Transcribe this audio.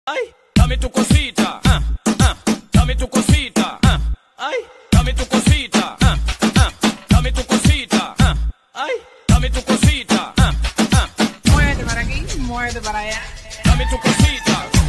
Ay, dame tu cosita, dame tu cosita, ay, dame tu cosita, dame tu cosita, ay, dame tu cosita, Muévete para aquí, muévete para allá. dame tu cosita.